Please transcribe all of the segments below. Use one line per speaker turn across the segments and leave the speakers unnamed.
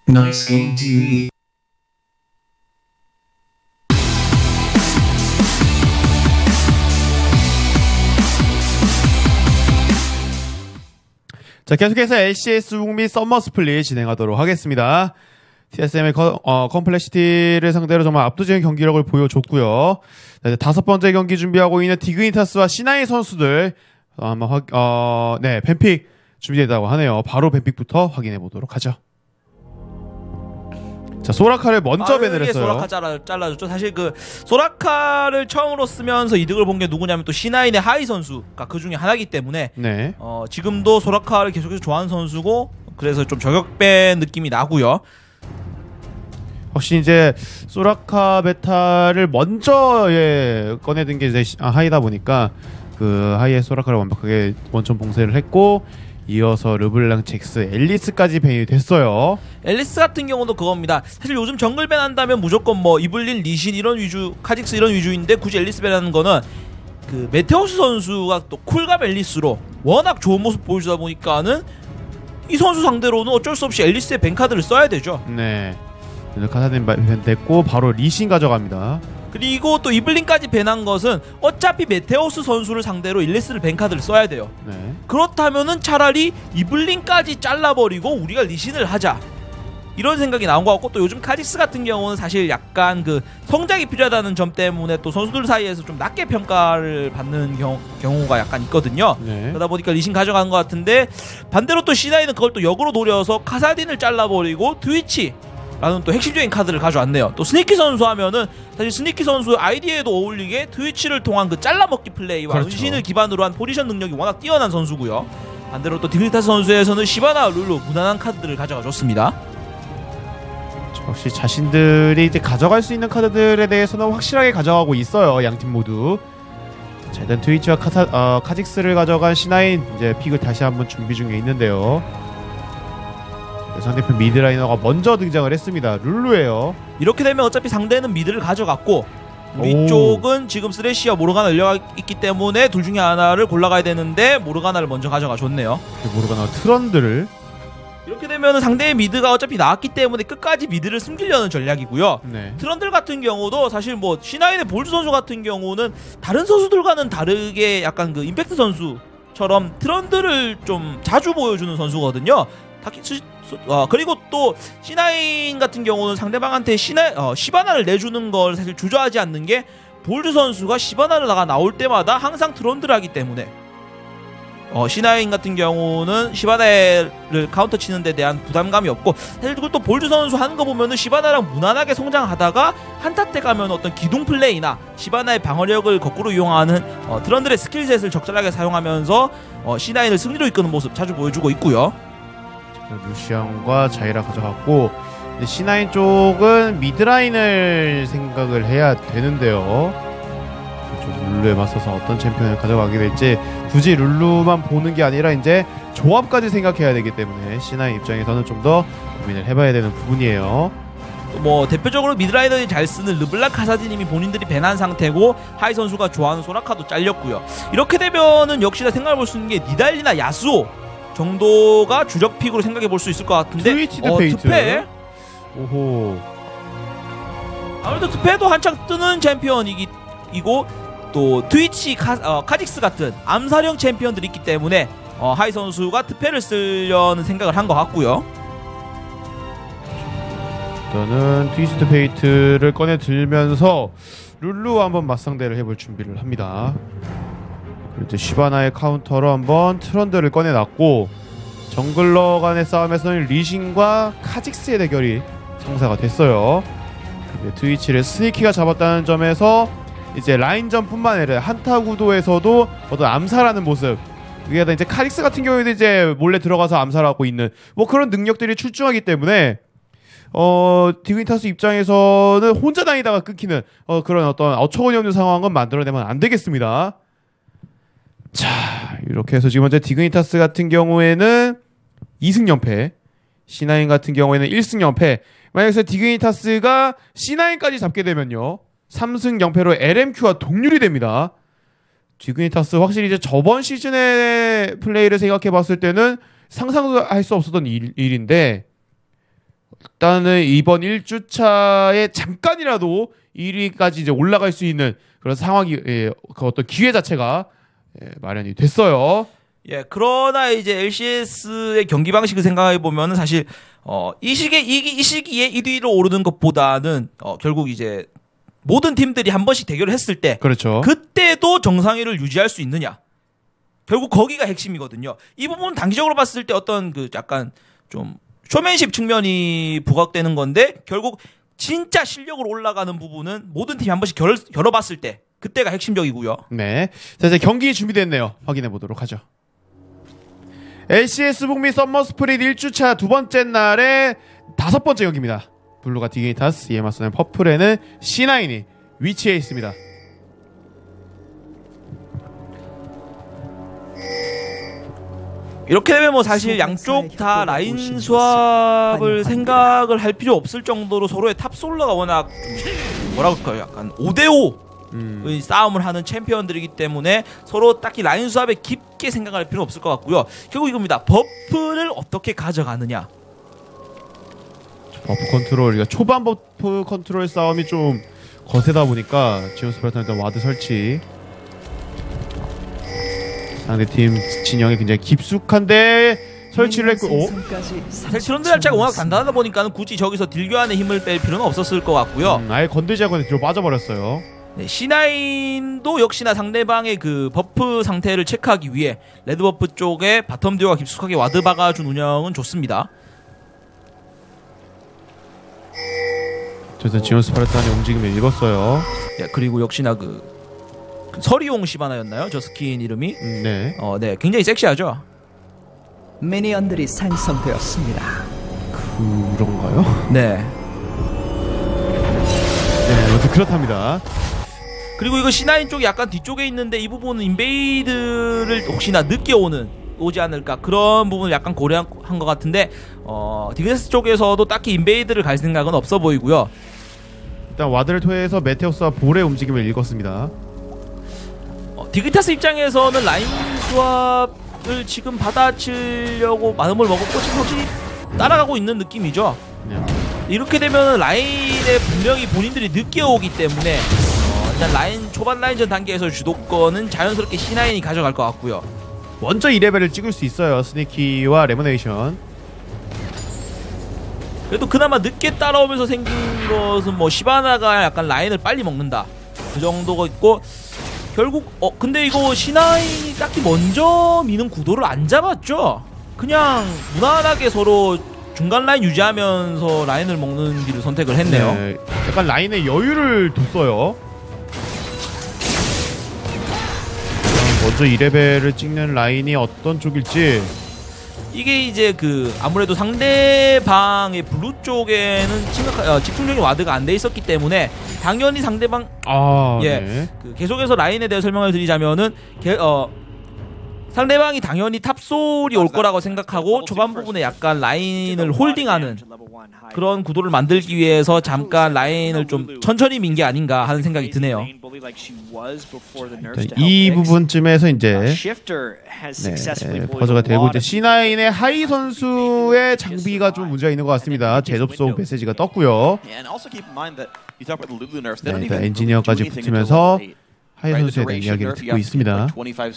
Nice Game TV.
자, 계속해서 LCS 북미 썸머 스플릿 진행하도록 하겠습니다. TSM의 컴플렉시티를 상대로 정말 압도적인 경기력을 보여줬고요. 자, 이제 5번째 경기 준비하고 있는 디그니타스와 C9 선수들 아마 뱀픽 준비되다고 하네요. 바로 뱀픽부터 확인해 보도록 하죠. 자, 소라카를 먼저 밴을 했어요.
소라카 잘라줬죠. 사실 그 소라카를 처음으로 쓰면서 이득을 본 게 누구냐면 또 C9의 하이 선수가 그 중에 하나이기 때문에
네.
지금도 소라카를 계속해서 좋아하는 선수고 그래서 좀 저격밴 느낌이 나고요.
혹시 이제 소라카 베타를 먼저 꺼내든 게 이제 하이다 보니까 그 하이의 소라카를 완벽하게 원천 봉쇄를 했고 이어서 르블랑, 잭스, 앨리스까지 밴이 됐어요.
앨리스 같은 경우도 그겁니다. 사실 요즘 정글 밴 한다면 무조건 뭐 이블린, 리신 이런 위주, 카직스 이런 위주인데 굳이 앨리스 밴하는 거는 그 메테오스 선수가 또 쿨갑 앨리스로 워낙 좋은 모습 보여주다 보니까는 이 선수 상대로는 어쩔 수 없이 앨리스의 밴 카드를 써야 되죠.
네. 카사딘 밴 됐고 바로 리신 가져갑니다.
그리고 또 이블린까지 밴한 것은 어차피 메테오스 선수를 상대로 앨리스를 밴 카드를 써야 돼요.
네.
그렇다면은 차라리 이블린까지 잘라버리고 우리가 리신을 하자 이런 생각이 나온 것 같고 또 요즘 카직스 같은 경우는 사실 약간 그 성장이 필요하다는 점 때문에 또 선수들 사이에서 좀 낮게 평가를 받는 경우가 약간 있거든요.
네.
그러다 보니까 리신 가져간 것 같은데 반대로 또 C9는 그걸 또 역으로 노려서 카사딘을 잘라버리고 트위치 라는 또 핵심적인 카드를 가져왔네요. 또 스니키 선수 하면은 사실 스니키 선수 아이디에도 어울리게 트위치를 통한 그 잘라먹기 플레이와
그렇죠.
은신을 기반으로 한 포지션 능력이 워낙 뛰어난 선수고요. 반대로 또 디그니타스 선수에서는 시바나, 룰루 무난한 카드들을 가져가 줬습니다.
역시 자신들이 이제 가져갈 수 있는 카드들에 대해서는 확실하게 가져가고 있어요. 양팀 모두. 자, 일단 트위치와 카직스를 가져간 C9 이제 픽을 다시 한번 준비 중에 있는데요. 상대편 미드라이너가 먼저 등장을 했습니다. 룰루예요.
이렇게 되면 어차피 상대는 미드를 가져갔고 우리
오.
쪽은 지금 쓰레쉬와 모르가나 열려가 있기 때문에 둘 중에 하나를 골라가야 되는데 모르가나를 먼저 가져가 줬네요.
모르가나 트런드를
이렇게 되면 상대의 미드가 어차피 나왔기 때문에 끝까지 미드를 숨기려는 전략이고요.
네.
트런들 같은 경우도 사실 뭐 C9의 볼드 선수 같은 경우는 다른 선수들과는 다르게 약간 그 임팩트 선수처럼 트런들을 좀 자주 보여주는 선수거든요. 그리고 또 C9 같은 경우는 상대방한테 시바나를 내주는 걸 사실 주저하지 않는 게 볼드 선수가 시바나를 나올 때마다 항상 트런드를 하기 때문에 C9 같은 경우는 시바나를 카운터 치는 데 대한 부담감이 없고 사실 그리고 또 볼드 선수 하는 거 보면은 시바나랑 무난하게 성장하다가 한타 때 가면 어떤 기동 플레이나 시바나의 방어력을 거꾸로 이용하는 트런들의 스킬셋을 적절하게 사용하면서 C9을 승리로 이끄는 모습 자주 보여주고 있고요.
루시안과 자이라 가져갔고 C9 쪽은 미드라인을 생각을 해야 되는데요. 룰루에 맞서서 어떤 챔피언을 가져가게 될지 굳이 룰루만 보는 게 아니라 이제 조합까지 생각해야 되기 때문에 C9 입장에서는 좀 더 고민을 해봐야 되는 부분이에요.
뭐 대표적으로 미드라이너들이 잘 쓰는 르블랑 카사딘님이 본인들이 밴한 상태고 하이 선수가 좋아하는 소라카도 잘렸고요. 이렇게 되면은 역시나 생각해볼 수 있는 게 니달리나 야스오 정도가 주력 픽으로 생각해 볼 수 있을 것 같은데
트위치드 페이트
트페
오호
아무래도 트페도 한창 뜨는 챔피언이고 또 트위치 카직스 같은 암사령 챔피언들이 있기 때문에 하이 선수가 트페를 쓰려는 생각을 한 것 같고요.
일단은 트위치드 페이트를 꺼내 들면서 룰루와 한번 맞상대를 해볼 준비를 합니다. 이제 시바나의 카운터로 한번 트런드를 꺼내놨고 정글러 간의 싸움에서는 리신과 카직스의 대결이 성사가 됐어요. 트위치를 스니키가 잡았다는 점에서 이제 라인전뿐만 아니라 한타 구도에서도 어떤 암살하는 모습 위에다 이제 카직스 같은 경우에도 이제 몰래 들어가서 암살하고 있는 뭐 그런 능력들이 출중하기 때문에 디그니타스 입장에서는 혼자 다니다가 끊기는 그런 어떤 어처구니 없는 상황은 만들어내면 안 되겠습니다. 자, 이렇게 해서 지금 현재 디그니타스 같은 경우에는 2승 0패, C9 같은 경우에는 1승 0패. 만약에 디그니타스가 C9까지 잡게 되면요 3승 0패로 LMQ와 동률이 됩니다. 디그니타스 확실히 이제 저번 시즌의 플레이를 생각해 봤을 때는 상상도 할 수 없었던 일인데 일단은 이번 1주차에 잠깐이라도 1위까지 이제 올라갈 수 있는 그런 상황이 그 어떤 기회 자체가 마련이 됐어요.
예, 그러나 이제 LCS의 경기 방식을 생각해 보면은 사실 이 시기에 1위로 오르는 것보다는 결국 이제 모든 팀들이 한 번씩 대결을 했을 때
그렇죠.
그때도 정상위를 유지할 수 있느냐. 결국 거기가 핵심이거든요. 이 부분은 단기적으로 봤을 때 어떤 그 약간 좀 쇼맨십 측면이 부각되는 건데 결국 진짜 실력으로 올라가는 부분은 모든 팀이 한 번씩 겨뤄봤을 때 그때가 핵심적이고요.
네. 자, 이제 경기 준비됐네요. 확인해 보도록 하죠. LCS 북미 썸머 스프릿 1주차 두 번째 날의 5번째 경기입니다. 블루가 디그니타스, 이에 맞서는 퍼플에는 C9이 위치해 있습니다.
이렇게 되면 뭐 사실 양쪽 다 라인 수합을 생각을 할 필요 없을 정도로 서로의 탑솔러가 워낙 뭐라 그럴까요? 약간 5대5의 싸움을 하는 챔피언들이기 때문에 서로 딱히 라인 수합에 깊게 생각할 필요는 없을 것 같고요. 결국 이겁니다. 버프를 어떻게 가져가느냐.
버프 컨트롤, 그러니까 초반 버프 컨트롤 싸움이 좀 거세다 보니까 지온 스파르타는 일단 와드 설치. 상대팀 진영이 굉장히 깊숙한데 설치를 했고,
사실 트런드 자체가 워낙 단단하다 보니까 굳이 저기서 딜 교환의 힘을 뺄 필요는 없었을 것 같고요.
아예 건들지 않고 뒤로 빠져버렸어요.
네, C9도 역시나 상대방의 그 버프 상태를 체크하기 위해 레드 버프 쪽에 바텀 듀오가 깊숙하게 와드 박아준 운영은 좋습니다.
그래서 지온 스파르타의 움직임을 읽었어요.
네, 그리고 역시나 그 서리용 시바나였나요? 저 스킨 이름이?
네.
네, 굉장히 섹시하죠.
미니언들이 생성되었습니다.
그런가요?
네.
네, 아무튼 그렇답니다.
그리고 이거 C9 쪽이 약간 뒤쪽에 있는데 이 부분은 인베이드를 혹시나 늦게 오지 않을까 그런 부분을 약간 고려한 것 같은데 디그네스 쪽에서도 딱히 인베이드를 갈 생각은 없어 보이고요.
일단 와드를 통해서 메테오스와 볼의 움직임을 읽었습니다.
디그타스 입장에서는 라인 수합을 지금 받아치려고 마음을 먹었고 지금 확실히 따라가고 있는 느낌이죠.
네.
이렇게 되면 라인에 분명히 본인들이 늦게 오기 때문에 일단 초반 라인전 단계에서 주도권은 자연스럽게 C9이 가져갈 것 같고요.
먼저 2레벨을 찍을 수 있어요. 스니키와 레모네이션.
그래도 그나마 늦게 따라오면서 생긴 것은 뭐 시바나가 약간 라인을 빨리 먹는다 그 정도가 있고, 결국 근데 이거 C9이 딱히 먼저 미는 구도를 안 잡았죠. 그냥 무난하게 서로 중간 라인 유지하면서 라인을 먹는 길을 선택을 했네요.
네, 약간 라인에 여유를 뒀어요. 먼저 2레벨을 찍는 라인이 어떤 쪽일지.
이게 이제 아무래도 상대방의 블루 쪽에는 집중적인 와드가 안 돼 있었기 때문에 당연히 상대방
네.
계속해서 라인에 대해 설명을 드리자면은 상대방이 당연히 탑솔이 올 거라고 생각하고 초반 부분에 약간 라인을 홀딩하는 그런 구도를 만들기 위해서 잠깐 라인을 좀 천천히 민 게 아닌가 하는 생각이 드네요.
이 부분쯤에서 이제 퍼즈가 되고, 이제 C9의 하이 선수의 장비가 좀 문제가 있는 것 같습니다. 재접속 메시지가 떴고요. 네, 일단 엔지니어까지 붙으면서 하이 선수에 대한 이야기를 듣고 있습니다.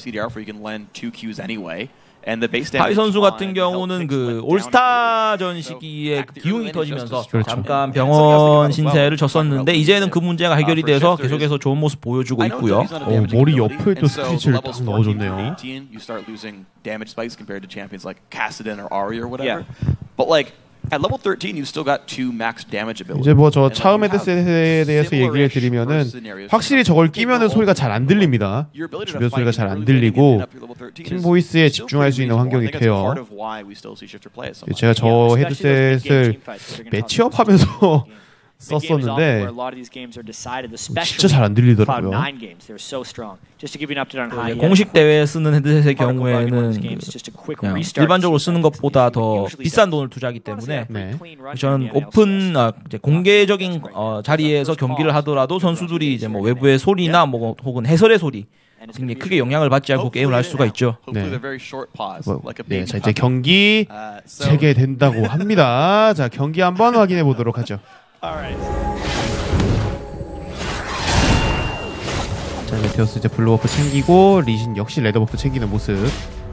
하이 선수 같은 경우는 올스타전 시기에 기운이 터지면서 잠깐 병원 신세를 졌었는데 이제는 그 문제가 해결이 돼서 계속해서 좋은 모습 보여주고 있고요.
머리 옆에 또 스피치를 딱 넣어줬네요. 이제 뭐 저 차음 헤드셋에 대해서 얘기를 드리면은 확실히 저걸 끼면은 소리가 잘 안 들립니다. 주변 소리가 잘 안 들리고 팀 보이스에 집중할 수 있는 환경이 돼요. 제가 저 헤드셋을 매치업하면서 썼었는데 진짜 잘 안 들리더라고요.
공식 대회에 쓰는 헤드셋의 경우에는 그냥 일반적으로 쓰는 것보다 더 비싼 돈을 투자하기 때문에 저는 오픈 이제 공개적인 자리에서 경기를 하더라도 선수들이 이제 뭐 외부의 소리나 뭐 혹은 해설의 소리 굉장히 크게 영향을 받지 않고 게임을 할 수가 있죠.
네. 네, 자 이제 경기 재개된다고 합니다. 자 경기 한번 확인해 보도록 하죠. 자 메테오스 이제 블루 버프 챙기고 리신 역시 레드 버프 챙기는 모습.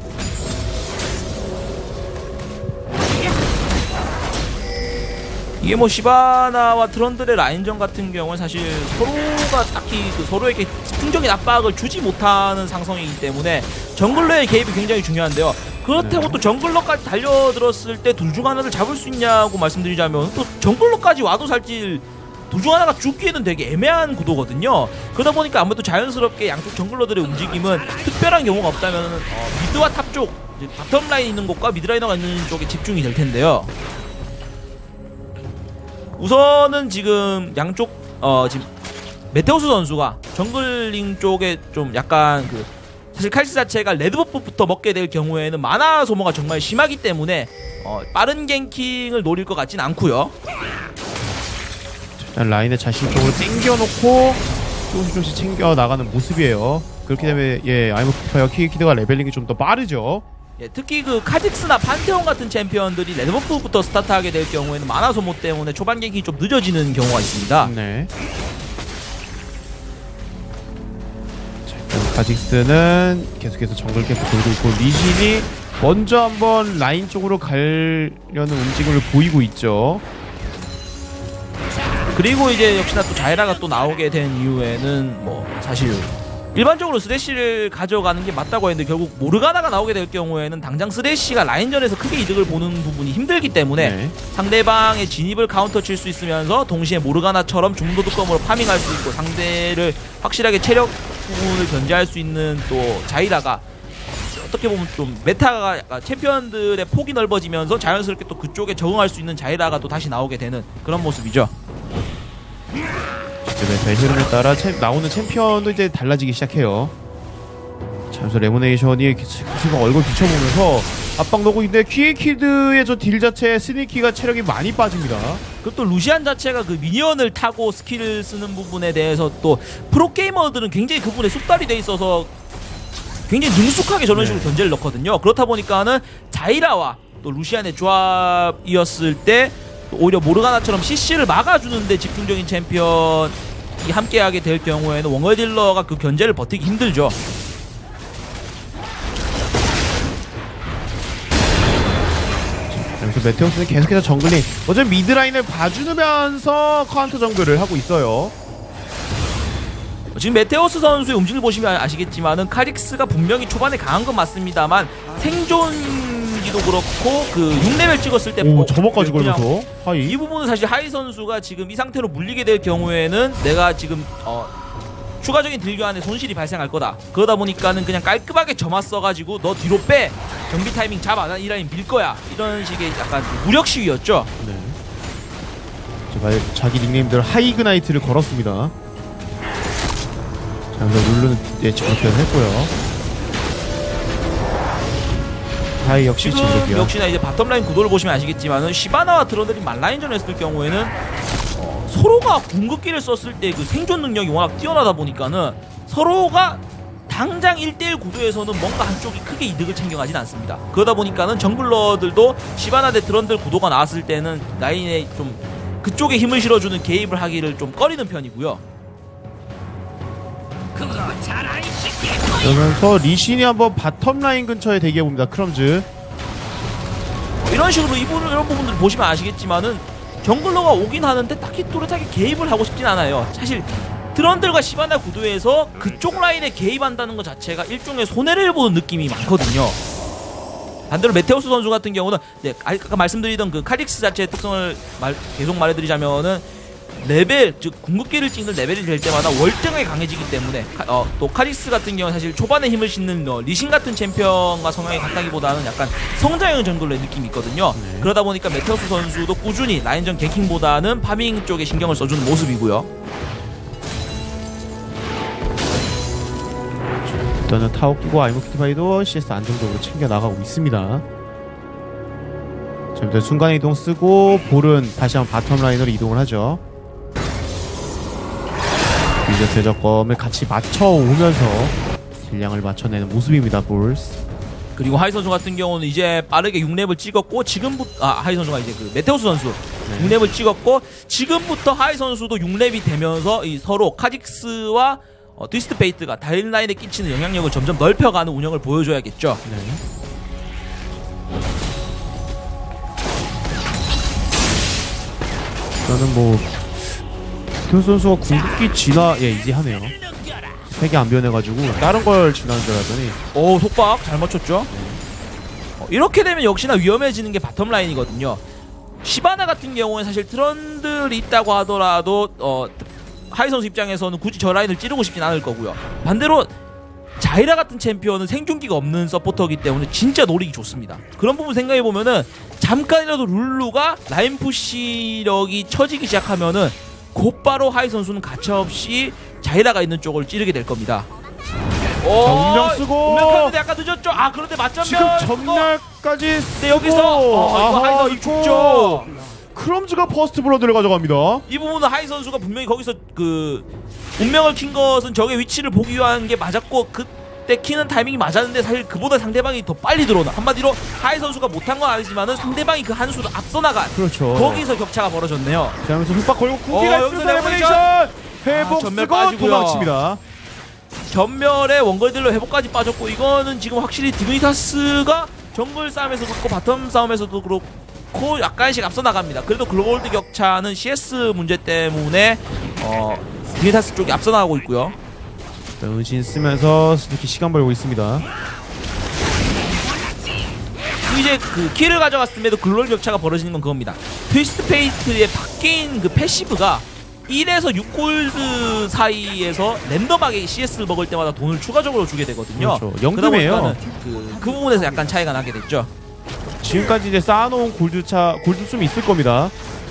이게 뭐 시바나와 트런들의 라인전 같은 경우는 사실 서로가 딱히 그 서로에게 집중적인 압박을 주지 못하는 상성이기 때문에 정글러의 개입이 굉장히 중요한데요. 그렇다고 또 정글러까지 달려들었을 때 둘 중 하나를 잡을 수 있냐고 말씀드리자면 또 정글러까지 와도 살찔 둘 중 하나가 죽기에는 되게 애매한 구도거든요. 그러다 보니까 아무래도 자연스럽게 양쪽 정글러들의 움직임은 특별한 경우가 없다면 미드와 탑 쪽, 바텀 라인 있는 곳과 미드 라이너가 있는 쪽에 집중이 될 텐데요. 우선은 지금 양쪽 지금 메테오스 선수가 정글링 쪽에 좀 약간 그 사실 칼스 자체가 레드버프부터 먹게 될 경우에는 마나 소모가 정말 심하기 때문에 빠른 갱킹을 노릴 것 같진 않고요.
일단 라인을 자신적으로 땡겨놓고 조금씩 챙겨 나가는 모습이에요. 그렇기 때문에 예 아이모프파이어 키드가 레벨링이 좀 더 빠르죠.
예, 특히 그 카직스나 판테온 같은 챔피언들이 레드버프부터 스타트하게 될 경우에는 마나 소모 때문에 초반 갱킹이 좀 늦어지는 경우가 있습니다.
네. 자, 일단 카직스는 계속해서 정글 캠프 돌고 있고 리신이 먼저 한번 라인 쪽으로 가려는 움직임을 보이고 있죠.
그리고 이제 역시나 또 자이라가 또 나오게 된 이후에는 뭐 사실 일반적으로 스레쉬를 가져가는 게 맞다고 했는데 결국 모르가나가 나오게 될 경우에는 당장 스레쉬가 라인전에서 크게 이득을 보는 부분이 힘들기 때문에
네.
상대방의 진입을 카운터 칠 수 있으면서 동시에 모르가나처럼 중도득검으로 파밍할 수 있고 상대를 확실하게 체력 부분을 견제할 수 있는 또 자이라가 어떻게 보면 좀 메타가 약간 챔피언들의 폭이 넓어지면서 자연스럽게 또 그쪽에 적응할 수 있는 자이라가 또 다시 나오게 되는 그런 모습이죠.
메타의 흐름에 따라 나오는 챔피언도 이제 달라지기 시작해요. 자, 그래서 레모네이션이 계속 얼굴 비춰보면서 압박 넣고 있는데 키드의 저 딜 자체 스니키가 체력이 많이 빠집니다.
그리고 또 루시안 자체가 그 미니언을 타고 스킬을 쓰는 부분에 대해서 또 프로게이머들은 굉장히 그 부분에 숙달이 돼 있어서 굉장히 능숙하게 저런 식으로 견제를 넣거든요. 그렇다 보니까는 자이라와 또 루시안의 조합이었을 때 오히려 모르가나처럼 CC를 막아주는데 집중적인 챔피언이 함께하게 될 경우에는 원거딜러가 그 견제를 버티기 힘들죠.
여기서 메테오스는 계속해서 정글링 어차피 미드라인을 봐주면서 카운터 정글을 하고 있어요.
지금 메테오스 선수의 움직임을 보시면 아시겠지만은 카직스가 분명히 초반에 강한 건 맞습니다만 생존기도 그렇고 그 6레벨 찍었을 때
저번까지 걸면서 하이
이 부분은 사실 하이 선수가 지금 이 상태로 물리게 될 경우에는 내가 지금 추가적인 딜 교환에 손실이 발생할 거다. 그러다 보니까는 그냥 깔끔하게 점화 써가지고 너 뒤로 빼 정비 타이밍 잡아 난 이 라인 밀 거야 이런 식의 약간 무력 시위였죠.
네. 자기 닉네임대로 하이그나이트를 걸었습니다. 자, 그래서 룰루는 정표를 했고요. 하이 역시
지금
진격이야.
역시나 이제 바텀라인 구도를 보시면 아시겠지만은 시바나와 트런들이 만라인전 했을 경우에는 서로가 궁극기를 썼을 때 그 생존 능력이 워낙 뛰어나다 보니까는 서로가 당장 1대1 구도에서는 뭔가 한쪽이 크게 이득을 챙겨가진 않습니다. 그러다 보니까는 정글러들도 시바나 대 트런들 구도가 나왔을 때는 라인에 좀 그쪽에 힘을 실어주는 개입을 하기를 좀 꺼리는 편이고요.
그러면서 리신이 한번 바텀 라인 근처에 대기해봅니다. 크럼즈
이런 식으로 이런 부분들 보시면 아시겠지만은 정글러가 오긴 하는데 딱히 또렷하게 개입을 하고 싶진 않아요. 사실 트런들과 시바나 구도에서 그쪽 라인에 개입한다는 것 자체가 일종의 손해를 보는 느낌이 많거든요. 반대로 메테오스 선수 같은 경우는 아까 말씀드리던 그 카직스 자체의 특성을 계속 말해드리자면은 레벨, 즉 궁극기를 찍는 레벨이 될 때마다 월등하게 강해지기 때문에 또 카직스 같은 경우는 사실 초반에 힘을 싣는 리신 같은 챔피언과 성향이 같다기보다는 약간 성장형 정글러의 느낌이 있거든요. 네. 그러다 보니까 메테오스 선수도 꾸준히 라인전 갱킹보다는 파밍 쪽에 신경을 써주는 모습이고요.
일단은 타워 끼고 아이모키티파이도 CS 안정적으로 챙겨 나가고 있습니다. 자, 일단 순간이동 쓰고 볼은 다시 한번 바텀 라인으로 이동을 하죠. 유저 대적검을 같이 맞춰오면서 딜량을 맞춰내는 모습입니다. 볼스.
그리고 하이 선수 같은 경우는 이제 빠르게 6렙을 찍었고 지금부터 하이 선수가 이제 그 메테오스 선수 6렙을 찍었고 지금부터 하이 선수도 6렙이 되면서 이 서로 카직스와 트위스트 페이트가 다른 라인에 끼치는 영향력을 점점 넓혀가는 운영을 보여줘야겠죠.
네. 저는 뭐 그 선수가 궁극기 진화 이제 하네요. 색이 안 변해가지고 다른 걸 진화하는 줄 알았더니
오 속박 잘 맞췄죠. 이렇게 되면 역시나 위험해지는 게 바텀 라인이거든요. 시바나 같은 경우는 사실 트런들이 있다고 하더라도 하이 선수 입장에서는 굳이 저 라인을 찌르고 싶진 않을 거고요. 반대로 자이라 같은 챔피언은 생존기가 없는 서포터이기 때문에 진짜 노리기 좋습니다. 그런 부분 생각해보면은 잠깐이라도 룰루가 라인 푸시력이 처지기 시작하면은 곧바로 하이 선수는 가차없이 자이라가 있는 쪽을 찌르게 될 겁니다.
자, 운명 쓰고
운명 켰는데 약간 늦었죠? 아 그런데 맞전면
지금 전멸까지
네, 여기서 이거 하이 선수 죽죠.
크럼즈가 퍼스트 블러드를 가져갑니다.
이 부분은 하이 선수가 분명히 거기서 그 운명을 킨 것은 적의 위치를 보기 위한 게 맞았고 그때 키는 타이밍이 맞았는데 사실 그보다 상대방이 더 빨리 들어오나 한마디로 하이 선수가 못한 건 아니지만은 상대방이 그 한 수를 앞서 나간
그렇죠.
거기서 격차가 벌어졌네요.
자, 여기서 훅박 걸고 궁기가
여기서
있으면서 레버레이션 회복
전멸
쓰고
빠지고요.
도망칩니다.
전멸에 원거리들로 회복까지 빠졌고 이거는 지금 확실히 디그니타스가 정글 싸움에서도 그렇고 바텀 싸움에서도 그렇고 약간씩 앞서 나갑니다. 그래도 글로벌드 격차는 CS 문제 때문에 디그니타스 쪽이 앞서 나가고 있고요.
자, 은신 쓰면서 이렇게 시간 벌고 있습니다.
이제 그 키를 가져갔음에도 글로벌 격차가 벌어지는 건 그겁니다. 트위스트 페이트의 바뀐 그 패시브가 1에서 6골드 사이에서 랜덤하게 CS를 먹을 때마다 돈을 추가적으로 주게 되거든요.
그렇죠. 연금이에요.
그 부분에서 약간 차이가 나게 됐죠.
지금까지 이제 쌓아놓은 골드숨이 있을 겁니다.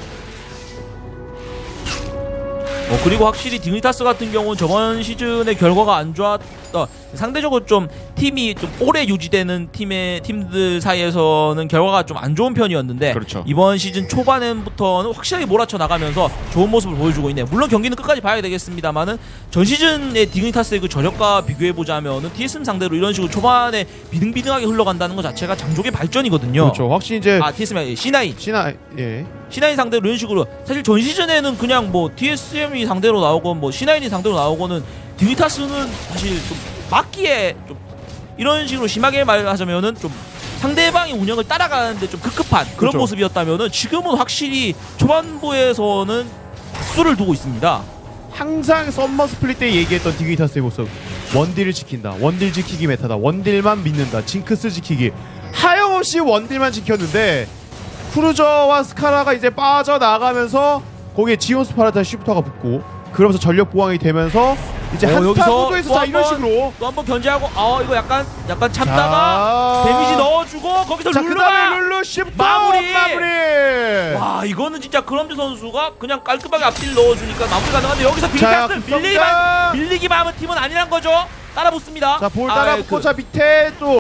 그리고 확실히 디그니타스 같은 경우는 저번 시즌의 결과가 안 좋았다. 상대적으로 좀 팀이 좀 오래 유지되는 팀들 사이에서는 결과가 좀 안 좋은 편이었는데
그렇죠.
이번 시즌 초반부터는 확실하게 몰아쳐 나가면서 좋은 모습을 보여주고 있네요. 물론 경기는 끝까지 봐야 되겠습니다만은 전 시즌의 디그니타스의 그 저력과 비교해보자면은 TSM 상대로 이런 식으로 초반에 비등비등하게 흘러간다는 것 자체가 장족의 발전이거든요.
그렇죠. 확실히 이제
TSM C9
예.
C9 상대로 이런 식으로 사실 전 시즌에는 그냥 뭐 TSM이 상대로 나오고 뭐 C9이 상대로 나오고는 디그니타스는 사실 좀 막기에 좀 이런 식으로 심하게 말하자면은 좀 상대방의 운영을 따라가는데 좀 급급한 그런
그렇죠.
모습이었다면은 지금은 확실히 초반부에서는 수를 두고 있습니다.
항상 썸머 스플릿 때 얘기했던 디그니타스의 모습. 원딜을 지킨다. 원딜 지키기 메타다. 원딜만 믿는다. 징크스 지키기. 하염없이 원딜만 지켰는데 크루저와 스카라가 이제 빠져나가면서 거기에 지온 스파르타 쉬프터가 붙고 그러면서 전력 보강이 되면서 이제 한타 구도에서 자 이런 식으로
또 한번 견제하고 이거 약간 참다가 데미지 넣어주고 거기서
자
룰루가
그다음에 룰루 쉬프터
마무리!
와
이거는 진짜 크럼즈 선수가 그냥 깔끔하게 앞뒤를 넣어주니까 마무리 가능한데 여기서
자,
디그니타스 밀리기만 하면 팀은 아니란 거죠. 따라 붙습니다.
자 볼 따라 붙고 자 밑에 또